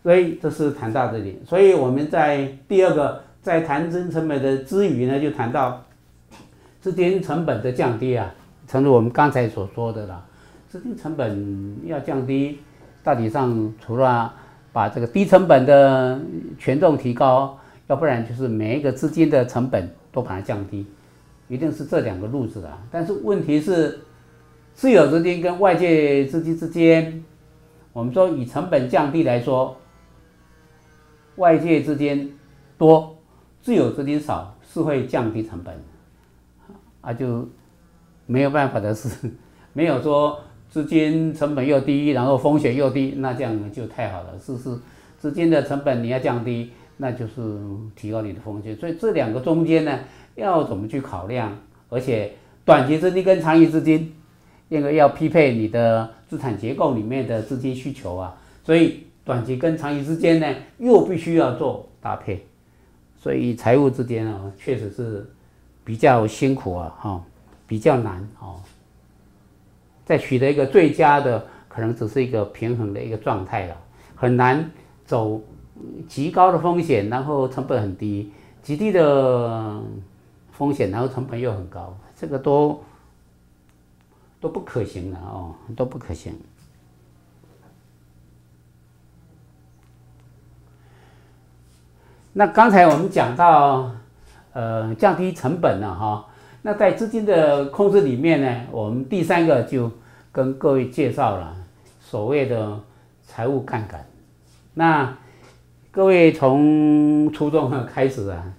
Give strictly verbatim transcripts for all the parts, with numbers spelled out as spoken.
所以这是谈到这里。所以我们在第二个在谈资金成本的之余呢，就谈到资金成本的降低啊，正如我们刚才所说的啦，资金成本要降低，大体上除了把这个低成本的权重提高，要不然就是每一个资金的成本都把它降低，一定是这两个路子啊。但是问题是，自有资金跟外界资金之间，我们说以成本降低来说，外界资金多，自有资金少，是会降低成本啊，就没有办法的事，没有说资金成本又低，然后风险又低，那这样就太好了。是是，资金的成本你要降低，那就是提高你的风险。所以这两个中间呢，要怎么去考量？而且短期资金跟长期资金，因为要匹配你的资产结构里面的资金需求啊，所以短期跟长期之间呢，又必须要做搭配。所以财务之间啊，确实是比较辛苦啊，哈，比较难哦。再取得一个最佳的，可能只是一个平衡的一个状态了，很难走极高的风险，然后成本很低；极低的风险，然后成本又很高，这个都都不可行的哦，都不可行。那刚才我们讲到，呃，降低成本了哈。那在资金的控制里面呢，我们第三个就跟各位介绍了所谓的财务杠杆。那各位从初中开始啊，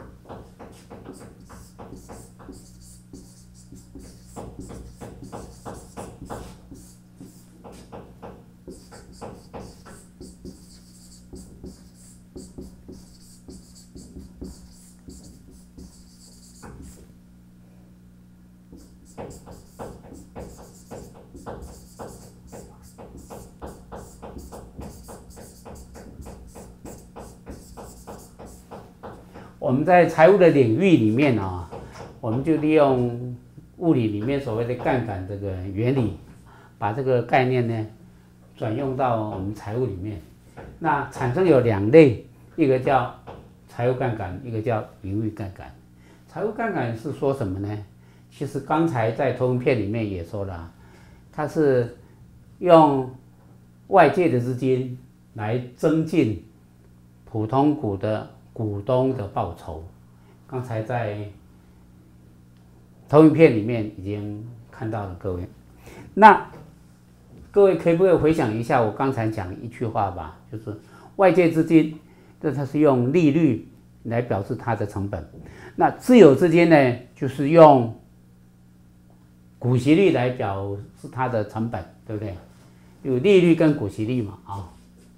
我们在财务的领域里面啊，我们就利用物理里面所谓的杠杆这个原理，把这个概念呢转用到我们财务里面。那产生有两类，一个叫财务杠杆，一个叫盈余杠杆。财务杠杆是说什么呢？其实刚才在投影片里面也说了，它是用外界的资金来增进普通股的股东的报酬。刚才在投影片里面已经看到了各位。那各位可以不可以回想一下我刚才讲一句话吧，就是外界资金，这它是用利率来表示它的成本。那自有资金呢，就是用股息率来表示它的成本，对不对？有利率跟股息率嘛，啊。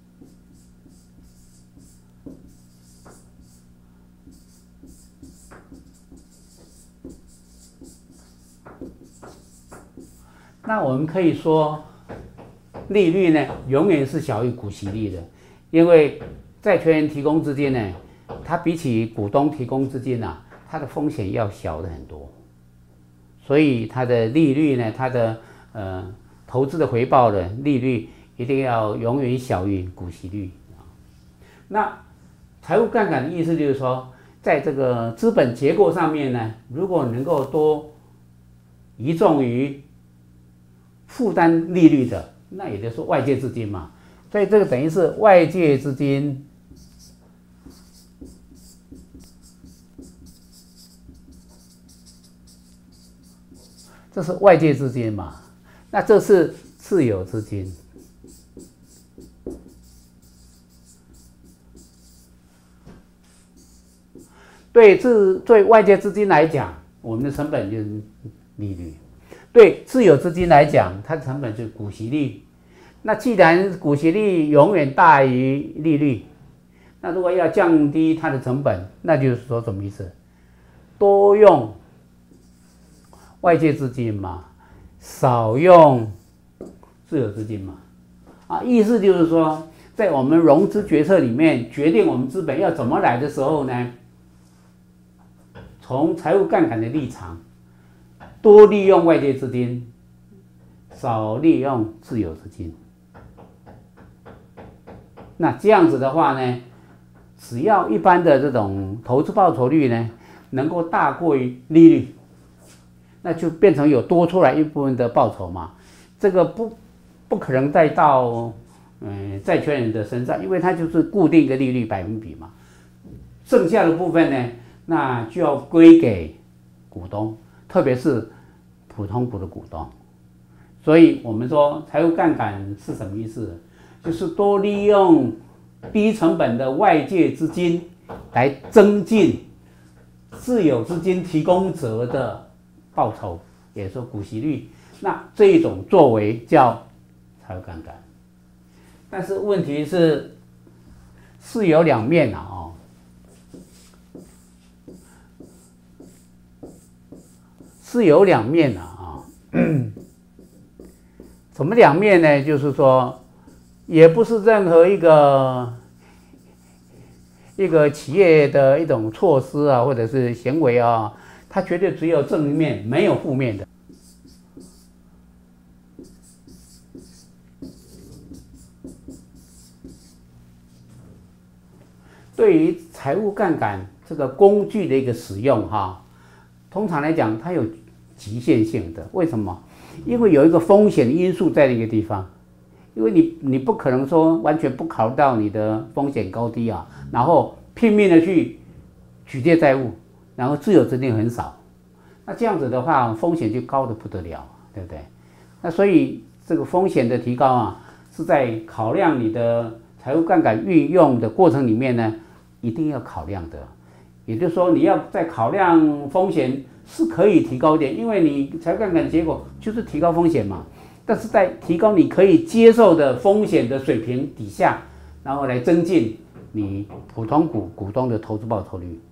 那我们可以说，利率呢永远是小于股息率的，因为债权人提供资金呢，它比起股东提供资金啊，它的风险要小的很多，所以它的利率呢，它的呃投资的回报的利率一定要永远小于股息率啊。那财务杠杆的意思就是说，在这个资本结构上面呢，如果能够多移重于负担利率的，那也就是外界资金嘛，所以这个等于是外界资金这是外界资金嘛，那这是自有资金。对自对外界资金来讲，我们的成本就是利率；对自有资金来讲，它的成本就是股息率。那既然股息率永远大于利率，那如果要降低它的成本，那就是说什么意思？多用外界资金嘛，少用自有资金嘛。啊，意思就是说，在我们融资决策里面，决定我们资本要怎么来的时候呢，从财务杠杆的立场，多利用外界资金，少利用自有资金。 那这样子的话呢，只要一般的这种投资报酬率呢，能够大过于利率，那就变成有多出来一部分的报酬嘛。这个不不可能再到嗯债权人的身上，因为它就是固定的利率百分比嘛。剩下的部分呢，那就要归给股东，特别是普通股的股东。所以我们说财务杠杆是什么意思？就是多利用低成本的外界资金来增进自有资金提供者的报酬，也就是说股息率。那这一种作为叫财务杠杆。但是问题是是有两面啊、哦，是有两面啊、哦。什么两面呢？就是说，也不是任何一个一个企业的一种措施啊，或者是行为啊，它绝对只有正面，没有负面的。对于财务杠杆这个工具的一个使用哈，通常来讲它有局限性的。为什么？因为有一个风险因素在那个地方，因为你你不可能说完全不考虑到你的风险高低啊，然后拼命的去举借债务，然后自有资金很少，那这样子的话风险就高得不得了，对不对？那所以这个风险的提高啊，是在考量你的财务杠杆运用的过程里面呢，一定要考量的。也就是说，你要在考量风险是可以提高一点，因为你财务杠杆的结果就是提高风险嘛。但是在提高你可以接受的风险的水平底下，然后来增进你普通股股东的投资报酬率。